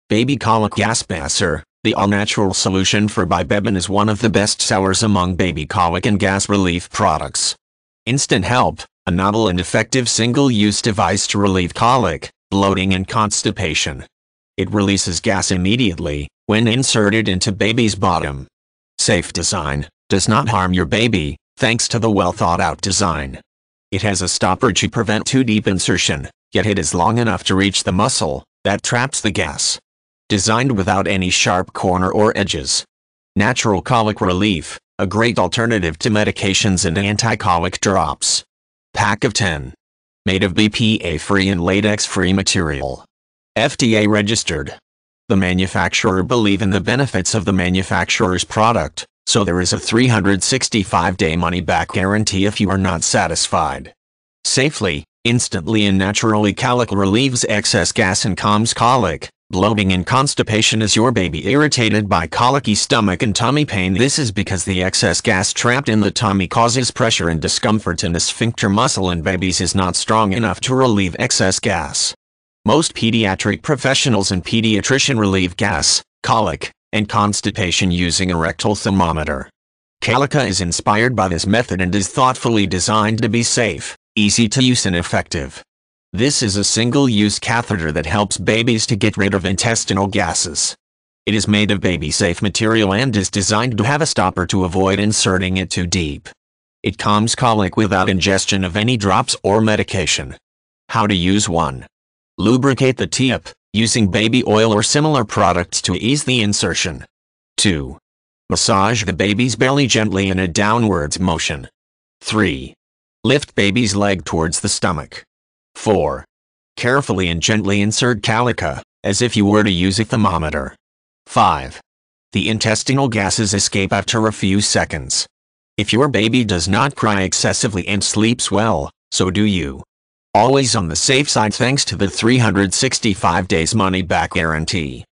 Baby Colic Gaspasser, the all-natural solution for bibebin, is one of the best sellers among baby colic and gas relief products. Instant Help, a novel and effective single-use device to relieve colic, bloating and constipation. It releases gas immediately, when inserted into baby's bottom. Safe design, does not harm your baby, thanks to the well-thought-out design. It has a stopper to prevent too deep insertion, yet it is long enough to reach the muscle that traps the gas. Designed without any sharp corner or edges. Natural colic relief, a great alternative to medications and anti-colic drops. Pack of 10. Made of BPA-free and latex-free material. FDA registered. The manufacturer believes in the benefits of the manufacturer's product, so there is a 365-day money-back guarantee if you are not satisfied. Safely, instantly and naturally, Colic relieves excess gas and calms colic, bloating and constipation. Is your baby irritated by colicky stomach and tummy pain? This is because the excess gas trapped in the tummy causes pressure and discomfort in the sphincter muscle, and babies is not strong enough to relieve excess gas. Most pediatric professionals and pediatrician relieve gas, colic, and constipation using a rectal thermometer. Colica is inspired by this method and is thoughtfully designed to be safe, easy to use and effective. This is a single-use catheter that helps babies to get rid of intestinal gases. It is made of baby-safe material and is designed to have a stopper to avoid inserting it too deep. It calms colic without ingestion of any drops or medication. How to use one. Lubricate the tip, using baby oil or similar products to ease the insertion. 2. Massage the baby's belly gently in a downwards motion. 3. Lift baby's leg towards the stomach. 4. Carefully and gently insert colica, as if you were to use a thermometer. 5. The intestinal gases escape after a few seconds. If your baby does not cry excessively and sleeps well, so do you. Always on the safe side thanks to the 365 days money-back guarantee.